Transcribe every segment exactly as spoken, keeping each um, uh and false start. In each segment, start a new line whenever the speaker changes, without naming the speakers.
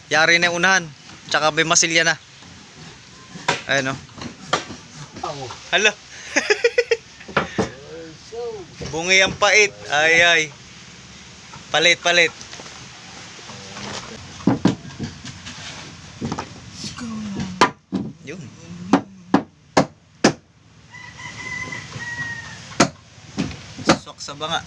Yari na yung unahan. Tsaka may masilya na. Ayan o. Hala. Bungi ang pait. Ay ay. Palit palit. Yun. Sok sa banga.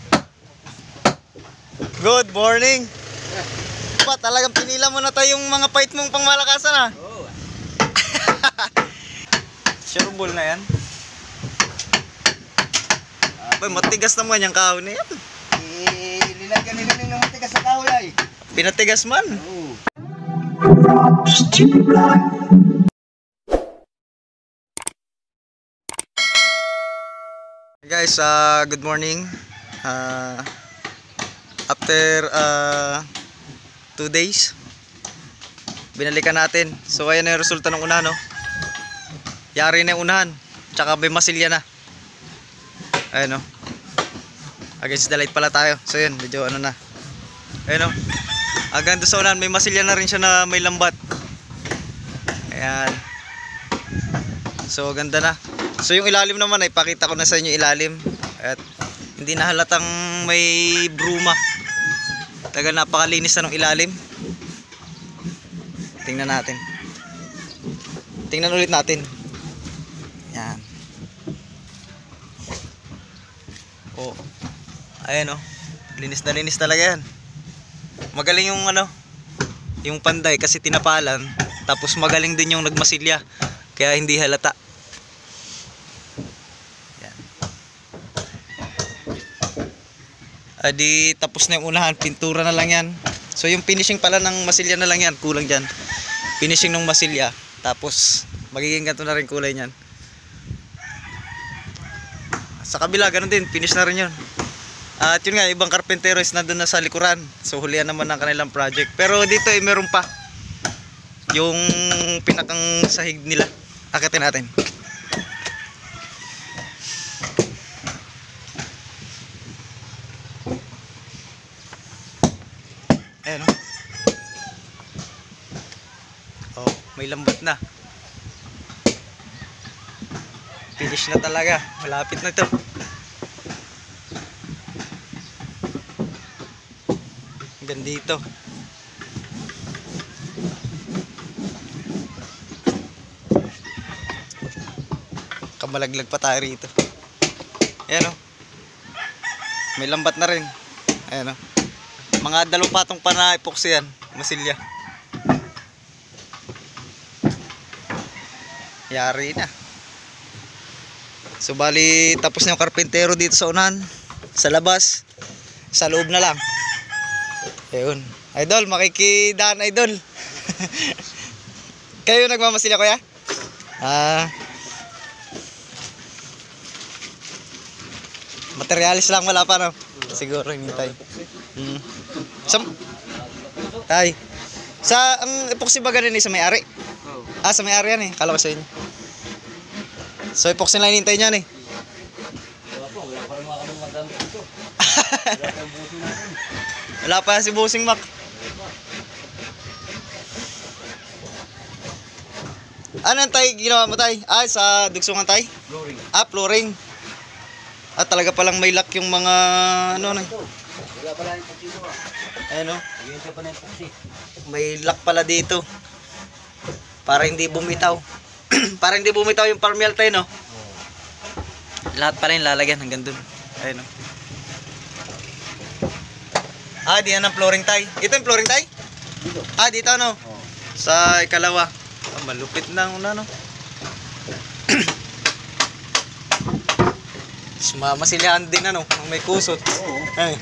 Good morning. Pa, talagang pinila mo na tayo yung mga fight mong pangmalakasan ha. Oo. Sure ball na yan. Ay, matigas naman yung kahon na yan.
Eh, linagyan nila ng matigas sa kahon ay.
Pinatigas man.
Oo.
Guys, uh, good morning. Uh, after uh, two days, binalikan natin. So ayan na yung resulta ng unahan, no? Yari na yung unahan. Tsaka may masilya na. Ayan, no? Against the light pala tayo. So yun, medyo ano na. Ayan, no? Hanggang doon sa unahan, may masilya na rin siya na may lambat. Ayan. So ganda na. So yung ilalim naman, ay pakita ko na sa inyo ilalim. At hindi na halatang may bruma. Tagal, napakalinis na ng ilalim. Tingnan natin. Tingnan ulit natin. Yan. Oh. Ayan oh. Linis na linis talaga yan. Magaling yung ano, yung panday kasi tinapalan. Tapos magaling din yung nagmasilya. Kaya hindi halata. Adi tapos na yung unahan, pintura na lang yan. So yung finishing pala ng masilya na lang yan, kulang dyan. Finishing ng masilya, tapos magiging ganito na rin kulay nyan. Sa kabila, ganun din, finish na rin yun. At yun nga, ibang karpentero is nandun na sa likuran. So hulihan naman ng kanilang project. Pero dito eh, meron pa. Yung pinakang sahig nila. Akitin natin. Ayan o. Oh, may lambat na. Finish na talaga. Malapit na ito. Hanggang dito. Kamalaglag pa tayo rito. Ayan o. May lambat na rin. Ayan o. Mga dalawang patong pa na epoxy yan, masilya. Yari na. So bali tapos na yung karpentero dito sa unahan. Sa labas, sa loob na lang. Ayun. Idol, makikidaan idol. Kayo nagmamasilya kuya? Ah. Materialis lang, wala pa no? Siguro hinintay. Hmm. Sam Tay. Sa ang epoxy ba ganun eh, sa may-ari? Oh. Ah, sa may-ari yan eh. Kala ko sa inyo. So epoxy na hinintay niyan eh. Wala pa, wala pa rin mga kami madami dito. Wala pa yung busing natin. Wala pa si Busing Mac. Ano ang tay ginawa mo tay? Ah, sa dugsungan tay? Flooring. Ah, flooring. Ah, talaga palang may lock yung mga ano na. Wala pala yung epoxy mo. Ayan o. May lock pala dito. Para hindi bumitaw. Para hindi bumitaw yung parmial tayo, no? Lahat pala yung lalagyan hanggang dun. Ayan o. Ah, di yan ang flooring tayo. Ito yung flooring tayo? Dito. Ah, dito no? Sa ikalawa. Ah, malupit na una, no? Masilyahan din ano, may kusot. Oo. Ay.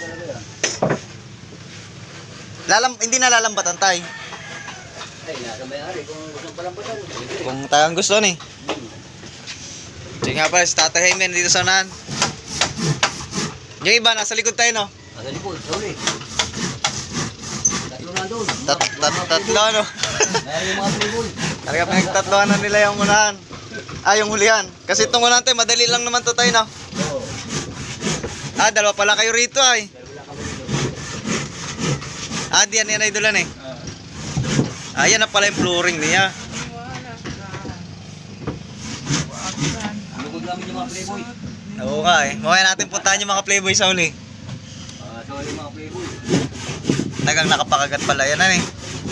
Lalam, hindi na lalambatan tayo. Ay, nasa may-ari kung gusto palambatan. Kung tagang gusto ni. Hmm. Sige nga pala, si Tata Jaime dito sa unahan. Yung iba, nasa likod tayo, no? Nasa likod, sa uli. Tatlo na doon. Tat, tat, tatlo, ano? Mayroon yung mga tribol. Talaga pinagtatloan na nila yung unahan. Ah, yung hulihan. Kasi itong unahan tayo, madali lang naman to tayo, no? Oo. Ah, dalawa pala kayo rito, ay. Ah, diyan yan idolan eh. Ayan na pala yung flooring niya.
Lugod namin yung mga playboy.
Oo nga eh. Mamaya natin puntahan yung mga playboy sa uli.
Ah, so yung mga playboy.
Tagang nakapakagat pala. Yan na eh.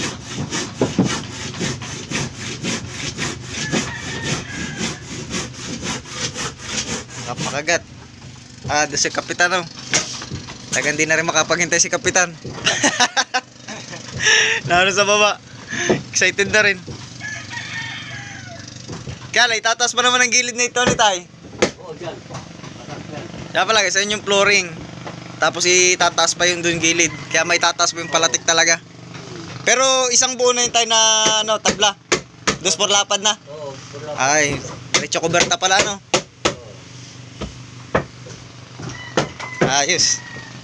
Nakapakagat. Ah, doon si Kapitan oh. Tagang di na rin makapaghintay si Kapitan. Naroon sa baba. Excited na rin. Kaya itataas pa naman ang gilid na ito ni Tay.
Oo, dyan.
Kaya pala guys, ayun yung flooring. Tapos itataas pa yung dun gilid. Kaya may tataas pa yung palatik talaga. Pero isang buo na yung Tay na ano, tabla. Dos por lapad na.
Oo, pula.
Ay, diretso kuberta pala no. Ayos.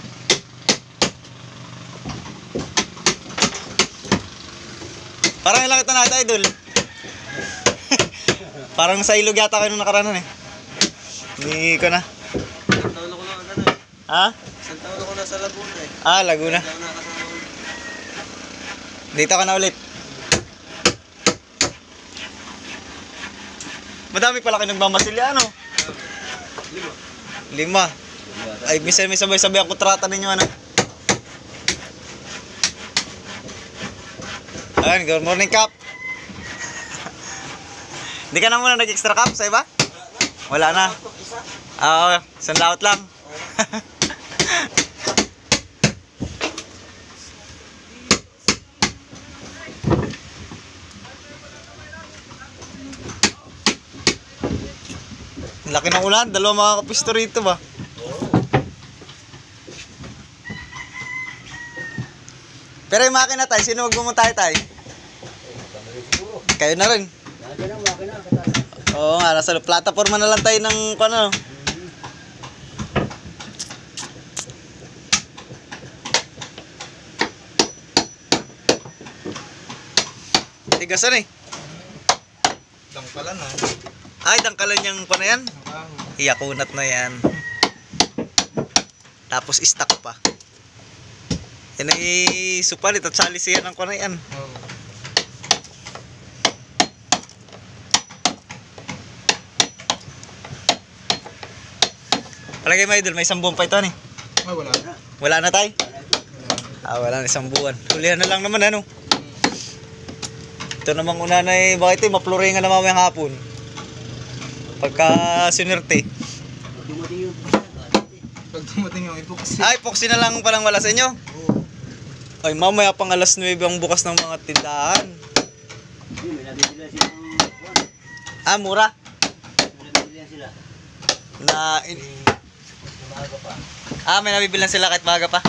Parang ilang ito na ito, idol. Parang sa ilog yata kayo nung nakaranan eh. Hindi ko na.
Isang taon ako na ano eh.
Ha?
Isang taon ako na sa Laguna eh.
Ah, Laguna.
Isang taon na kasama ko.
Dito ka na ulit. Madami pala kayo nagmamasilya, ano?
Lima.
Lima. Ay, minsan may sabay-sabay ako trata ninyo, ano? Ayan, good morning, Kap. Hindi ka na muna nag-extra cup sa iba? Wala na. Oo, isang laot lang. Laki ng ulan, dalawa mga kapisto rito ba? Pero yung makina tayo, sino magbumuntahe tayo? Kayo na rin.
Nandiyan ang makina. Katasa.
Oo nga, nasa plataforma na lang tayo ng ano. Tigasan eh.
Dangkalan ah.
Ay, dangkalan yung pa na yan. Iyakunat na yan. Tapos stock pa. Yan ay supalit at salisihan ng pa na yan. Palagay mo idol, may isang buwan pa ito ni.
Ay, wala na.
Wala na tayo? Ah, wala na isang buwan. Hulihan na lang naman ano. Ito namang una na eh, bakit eh, mapluringan na mamayang hapon. Pagka sinerte.
Dumating yung
Pag dumating yung epoxy.
Ay, epoxy na lang palang wala sa inyo.
Oo.
Ay, mamaya pang alas nuwebe ang bukas ng mga tindahan.
Yun, may nabibila silang kuwan.
Ah, mura.
May nabibila sila.
Na, in,
Umaga pa.
ah, may nabibilan sila kahit maaga pa.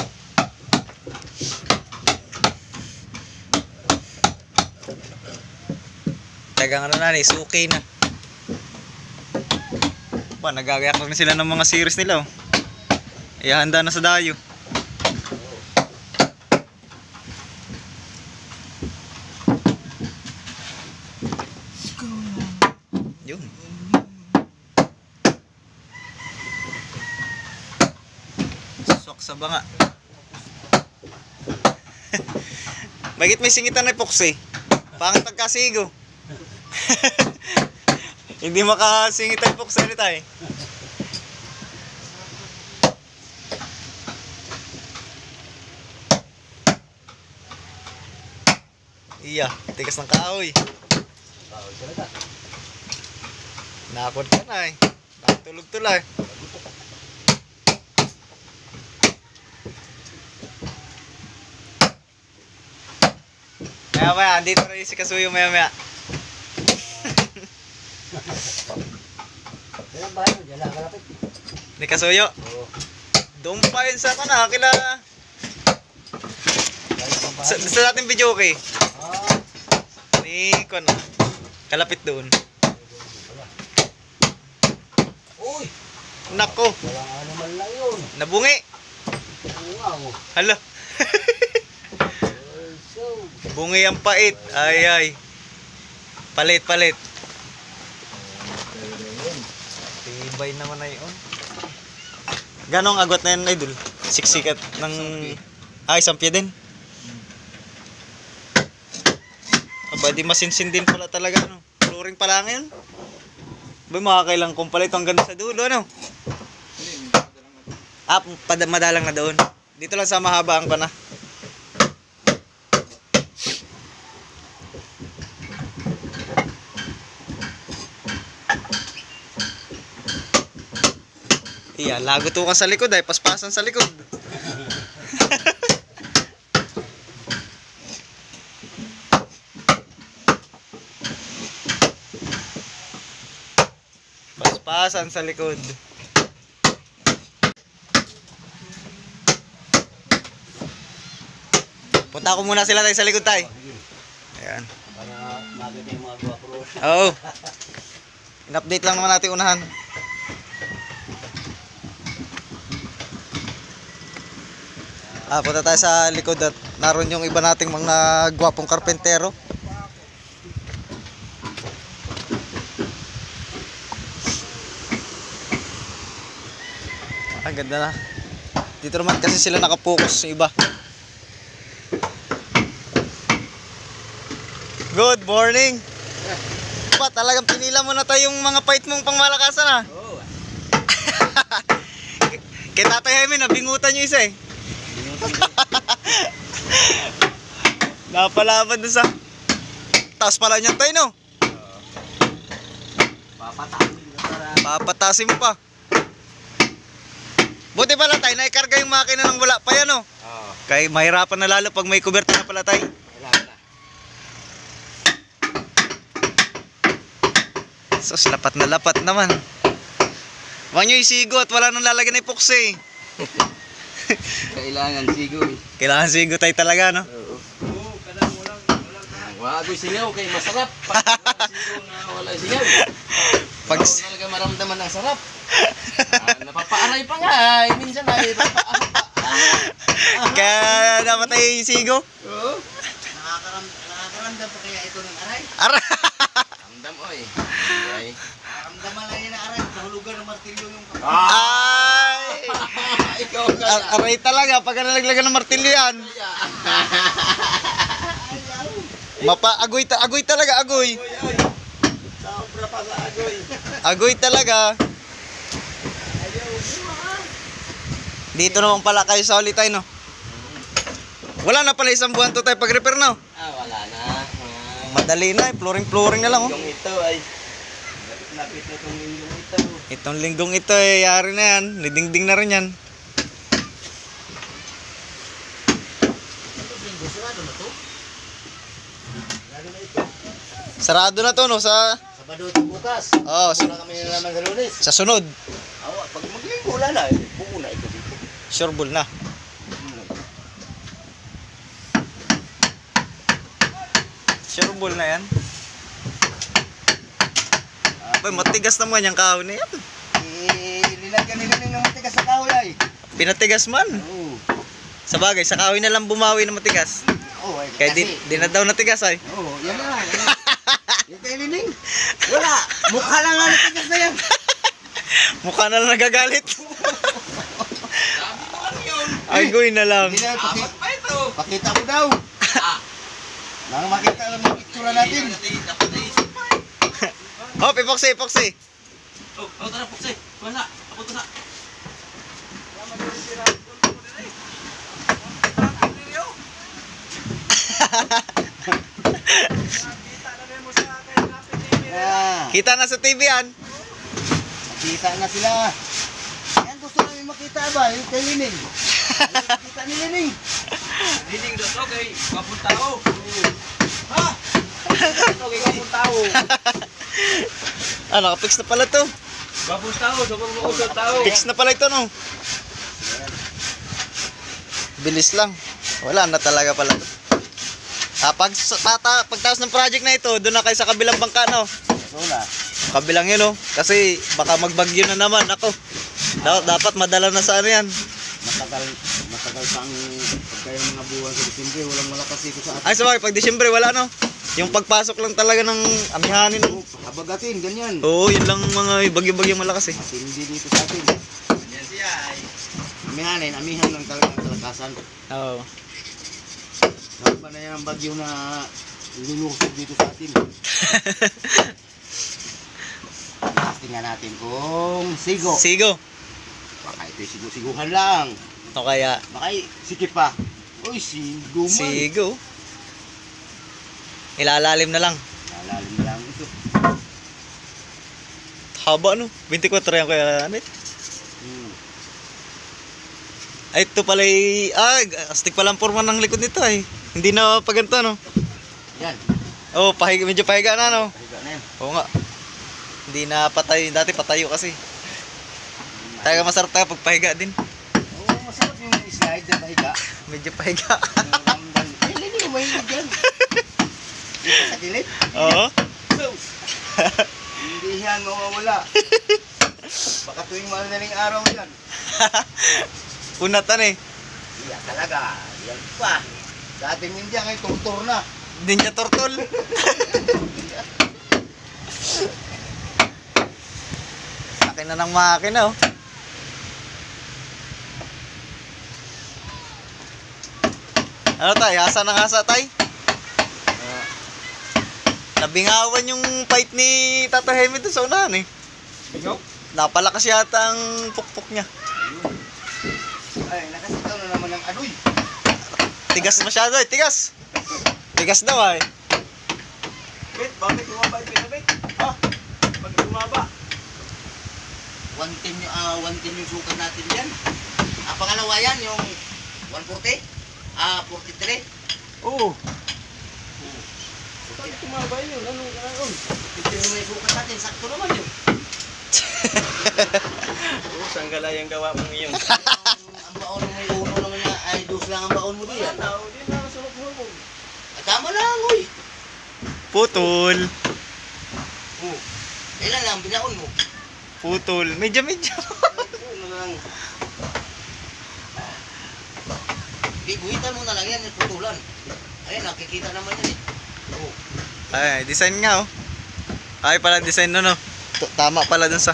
Tagang ano na, eh, suki na. Ba, nagagayak na sila ng mga series nila oh. Ihanda na sa dayo. Yun. Sok sa banga. Bagit may singitan na epoxy. Pangit pagkasigo. Hindi makasingit ang epoxy nito eh. Iya, tigas ng kahoy.
Kahoy talaga.
Nakakot ka na eh. Nakatulog tulay. Maya maya, andito rin si Kasuyo maya maya.
Kailan bahay mo? Diyan lang kalapit.
Ni Kasuyo.
Oo.
Doon pa yun sa kana, kila...
Galing pang
Sa,
bahay.
sa dating video okay.
Ah.
Ni Kon. Kalapit doon.
Uy!
Nako,
Walang ano man lang yun.
nabungi.
Oo nga oh.
Hala.
So,
Bungi ang pait. Ay ay. Palit palit. Tibay naman na yun. Ganong agot na yun, idol? Siksikat ng... Ah, isang pie din? Pwede masinsin din pala talaga, no? Flooring pala ngayon. Ba, makakailang kong pala ito hanggang sa dulo, ano? Ah, pad- madalang na doon. Dito lang sa mahabaan ko na. Iya, lago to ka sa likod ay paspasan sa likod. Paspasan sa likod. Punta ko muna sila tayo sa likod tayo. Ayan.
Para maganda yung mga guwapo.
Oo. In-update lang naman natin unahan. Ah, punta tayo sa likod at naroon yung iba nating mga gwapong karpentero. Ah, ganda na. Dito naman kasi sila nakapokus yung iba. Good morning. Pa, talagang pinila mo na tayo yung mga fight mong pangmalakasan, ha?
Oo.
Kay Tatay Jaime, nabingutan yung isa eh. Napalaban doon sa taas pala niyan tayo, no?
Papatakin mo para.
Papatasin mo pa. Buti pala tayo, naikarga yung makina ng wala pa yan, no?
Oo.
Kaya mahirapan na lalo pag may kuberta na pala tayo.
Wala na.
So, lapat na lapat naman. Huwag nyo isigo at wala nang lalagyan ng epoxy.
Kailangan sigoy.
Kailangan sigo tayo talaga, no?
Oo. Oo, kada mo lang. Wala ko singaw kay masarap. Pag sigaw na wala singaw.
Pag...
Pag talaga maramdaman ng sarap. Ah, napapaaray pa nga. Ay, minsan ay napapaaray.
Kaya dapat tayo isigo.
Oo. Nakakaram nakakaramdam pa kaya ito ng aray?
Ara!
Ramdam oy. Ay. Ramdaman lang yun na aray. Nahulugan ng martilyo yung kapatid.
Ay!
Ikaw ka
Ar- aray talaga, pag nalaglagan ng martilyo yan. Mapa, agoy, ta agoy talaga, agoy.
Sobra pa sa agoy.
Agoy talaga. Dito naman pala kayo sa ulit tayo, no? Wala na pala isang buwan to tayo pag-repair, no?
Ah, wala na. Ah,
Madali na, eh. Flooring-flooring na lang, oh.
yung ito ay lapit na itong yung ito.
Itong linggong ito, eh, yari na yan. Lidingding na rin yan.
Sarado na to? Sarado na ito.
Sarado na to, no? Sa...
Sabado ito bukas.
Oo, sa,
Wala kami na naman sa lunes.
sa sunod.
Oo, pag maglinggo wala na. Buo na ito dito.
Sure ball na. Sure ball na yan. Ay, matigas naman yung kahoy na yan.
Eh, nilagyan nila ng matigas sa kahoy.
Pinatigas man.
Oo.
Sa bagay, sa kahoy na lang bumawi ng matigas.
Oo, ay,
Kaya di,
kasi.
di na daw natigas ay.
Oo, yan na. Yan na. Yung kay Lining. Wala. Mukha lang nga natigas na yan.
Mukha na lang nagagalit. Agoy na lang.
Hindi na, paki, pakita mo daw. Nang makita lang ang picture natin.
Hop, epoxy, epoxy.
Oh, oh, tara, Puksay. Wala. Ako to na. Ah,
Kita na sa T V yan.
makita na sila. Yan gusto namin makita ba? Yung kay Lining. Ayaw makita ni Lining. Lining daw to kay Wapong Tao. Ha? Ito kay Wapong Tao.
Ah, naka-fix na pala to.
Wapong Tao, sobrang mausap tao.
Fix na pala ito, no? Bilis lang. Wala na talaga pala to. Ah, pag, pata, pagtaos ng project na ito, doon na kayo sa kabilang bangka, no?
Wala.
Kabilang yun, no? Kasi baka magbagyo na naman. Ako, da dapat madala na sa ano yan.
Matagal, matagal pang pagkaya mga buwan sa Disyembre, walang malakas ito sa atin.
Ay, sabagay, pag Disyembre, wala, no? Yung pagpasok lang talaga ng amihanin.
Oh, habagatin, ganyan.
Oo, yun lang mga bagyo-bagyo malakas eh.
At hindi dito sa atin. Yan siya ay. Amihanin, amihan lang talaga ang kalakasan.
Oo.
Saan ba na yan ang bagyo na ilulusob dito sa atin. Tingnan natin kung sigo.
Sigo.
Baka ito'y sigo-siguhan lang.
O kaya,
Baka sikip pa. Uy, sigo man.
sigo. Ilalalim na lang.
Lalalim na lang ito.
Haba no? twenty-four yan kaya ano?
Hmm.
Ay, ito pala ay, ah, astig palang forma ng likod nito ay. Hindi na paganto no?
Yan.
Oh, pahiga, medyo pahiga na no?
Pahiga na yan.
Oo nga. Hindi na patay, dati patayo kasi. Talaga masarap tayo pag pahiga din.
Oo, masarap yung slide na pahiga.
Medyo pahiga.
Yung ramdam. Eh, hindi ko mahilig yan. Dito sa gilid.
Oo.
So, hindi yan mawawala. Baka tuwing madaling araw yan.
Unatan eh.
Iya talaga. Yan pa. Sa ating India ngayon, turtur na.
Ninja turtle. Akin na ng makina oh. Ano tay? Hasa ng hasa tay?
Ah,
Nabingawan yung fight ni Tata Hemi doon sa unahan eh.
Ikaw?
Napalakas yata ang pukpuk niya.
ay, nakasitaw na naman ng adoy.
Tigas masyado eh, tigas. Tigas daw ay.
Bet, bakit tumaba yung pinabit? Ha? Bakit tumaba?
one ten yung, ah, one ten yung sukat natin yan. Ah, pangalawa yan, yung one forty. Ah, forty-three.
Oo. Bakit tumaba yun? Anong karoon?
Ito yung may sukat natin, sakto naman yun.
Oo, saan galayang gawa mong iyon?
ang, ang baon mo may uno naman na, ay dos lang ang baon mo diyan.
Wala na, hindi na sulok-hulog.
Ah, tama lang, uy.
Putol.
Oh. Ilan lang, binaon mo.
Putol. Medyo medyo.
Ano lang. Di, guhitan mo na lang yan, yung putulan. Ayun, nakikita naman yan eh. Oh.
Ay, design nga oh. Ay pala design no no. T- Tama pala dun sa.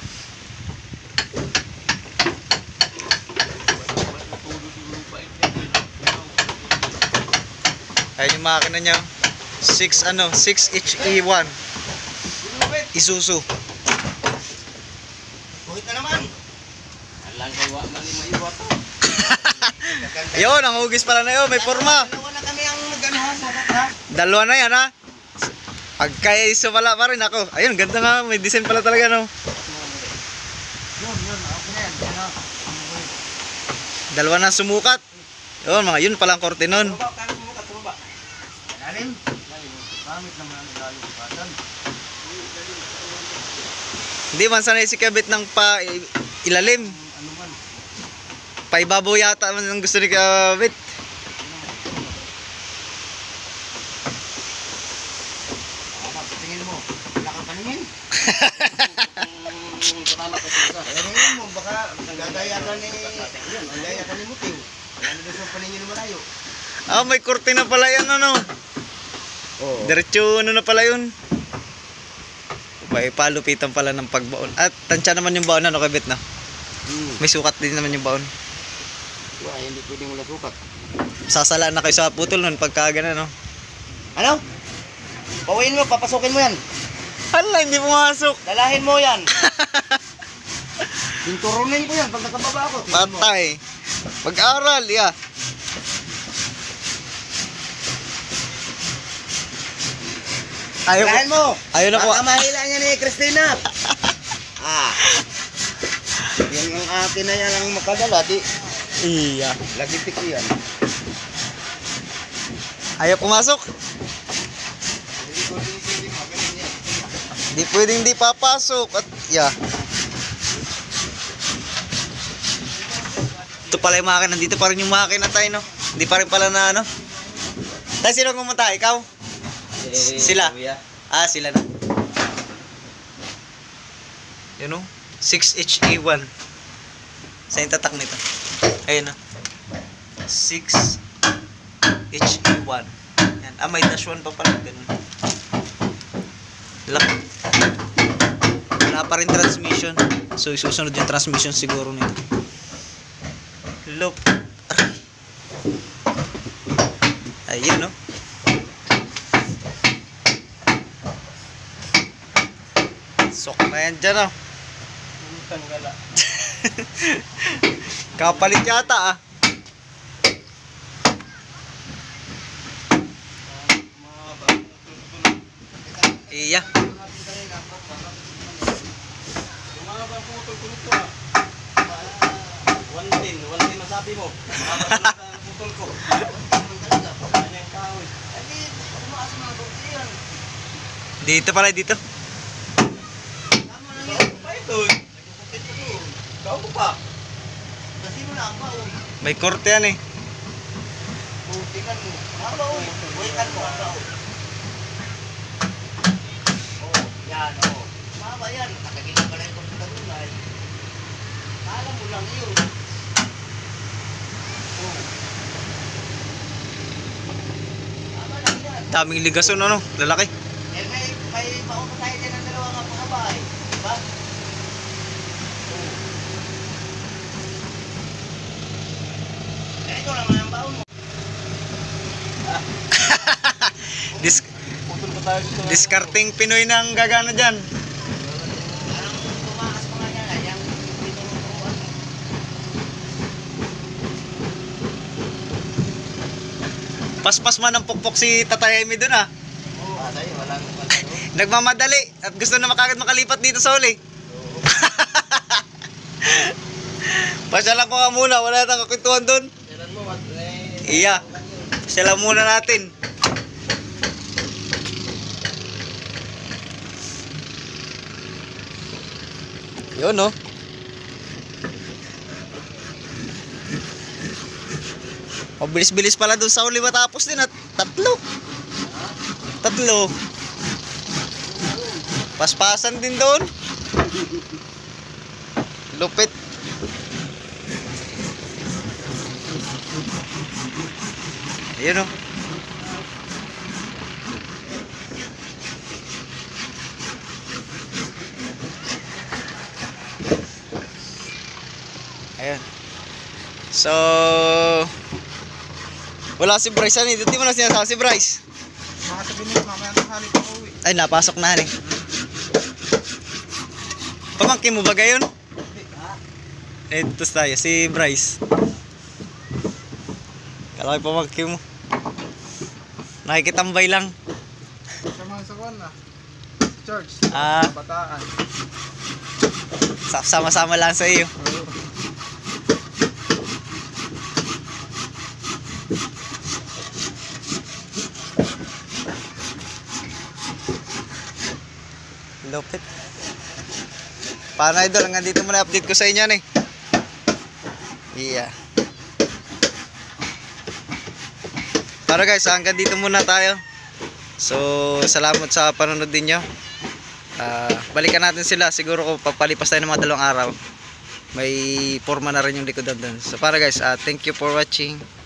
Ayun yung makina niya. six ano, six H E one Isuzu.
Guhit na naman.
Alang gawa man ni maiwa to.
Ayun, ang hugis pala na yun, may forma.
Dalawa na kami ang nag-anuhan, sukat ha.
Dalawa na yan ha. Pagka iso pala pa rin ako. Ayun, ganda nga, may design pala talaga no.
Yun, yun, okay na yan. Ano?
Dalawa na sumukat. Yun, mga yun palang korte nun.
Tumaba, kano mo ka tumaba?
Lalim. Gamit naman ang lalim bukatan.
Hindi man sanay si Kabit ng pa ilalim.
Ano man.
Paibabaw yata man ang gusto ni Kabit.
Ano, tingin mo. Wala kang paningin. Patama ka sa Tingin mo, baka gagaya ka ni... Yun, ang gaya ka ni Muting. Ano doon sa paningin mo malayo?
Ah, may korte na pala yan ano.
Oo.
Diretso ano na pala yun. May palupitan pala ng pagbaon. At tansya naman yung baon ano Kabit na.
Hmm.
May sukat din naman yung baon.
Wah, hindi pwedeng wala sukat.
Sasalaan na kayo sa putol nun pagka gano'n no.
Ano? Pauwiin mo, papasukin mo yan.
Hala, hindi pumasok.
Dalahin mo yan. Pinturunin ko yan pag nakababa ako. Tingnan mo.
Patay. Pag-aral, yeah. Ayaw ko.
Dalahin mo.
Ayaw na ko.
Baka mahila niya ni Christina. Ah. Yan ang akin na yan ang makadala. Di,
Iya.
lagitik yan.
Ayaw pumasok. Di pwedeng di papasok. At, yeah. Ito pala yung makina. Nandito pa rin yung makina tayo, no? Hindi pa rin pala na, ano? Tayo, sino pumunta? Ikaw? Sila? Ah, sila na. Yun, no? six H A one. Saan yung tatak nito? Ayun, no? six H A one. Yan. Ah, may dash one pa pala. Ganun. Lak. Wala pa rin transmission. So, isusunod yung transmission siguro nito. Loop. Ayun, no? Sok na yan dyan oh.
Utang gala.
Kapalit yata ah.
Mahaba.
Iya.
Mahaba ang putol ko nito ah. One din, one din masabi mo. Mahaba ang putol ko. Ano yung kahoy?
Dito pala dito.
Pa ito. Kau ko pa.
Kasi mo na ang baon.
May korte yan eh.
Butikan mo. Ang baon. Buhikan mo ang baon. Oh, yan oh. Maba yan. Nakagila ka na yung komputer mo na. Alam mo lang yun. Oh. Maba lang yan.
Daming ligason ano, lalaki.
Eh may, may baon pa tayo dyan ng dalawa nga pangaba eh. Diba? Oh. Eh, ito naman ang baon mo.
Dis
Putol ko tayo dito.
discarding Pinoy nang gagana dyan.
Parang tumakas pa nga yan. ah, Yung dito mo turuan mo.
Paspas man ang pukpok si Tatay Amy dun ah.
Oo. Ah, sa'yo, walang walang.
Nagmamadali at gusto na makagad makalipat dito sa huli. Pasya lang ko nga muna, wala nang kakwentuhan dun.
Kailan mo, wag eh.
Iya. Pasya lang muna natin. Yun no. O bilis-bilis pala dun sa huli matapos din at tatlo. Tatlo. Paspasan din doon. Lupit. Ayun o. Ayun. So, wala si Bryce. Ano, hindi mo na sinasama si Bryce.
Mga sabihin nyo, mamaya ang hali pa uwi.
Ay, napasok na eh. Pamangkin mo ba gayon? Ito tayo, si Bryce. Kala ko pamangkin mo. Nakikitambay lang.
Sa mga sakuan na. Church.
Ah.
Bataan.
Sa- Sama-sama lang sa iyo. Lupit. Paano idol, hanggang dito muna update ko sa inyo eh. Yeah. Para guys, hanggang dito muna tayo. So, salamat sa panonood din nyo. Ah, balikan natin sila. Siguro ko papalipas tayo ng mga dalawang araw. May forma na rin yung likodan doon. So para guys, ah, thank you for watching.